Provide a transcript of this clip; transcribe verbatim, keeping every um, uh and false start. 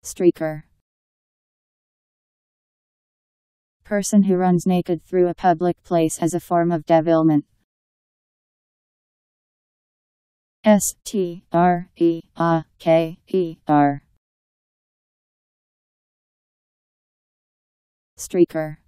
Streaker. Person who runs naked through a public place as a form of devilment. S T R E A K E R. Streaker.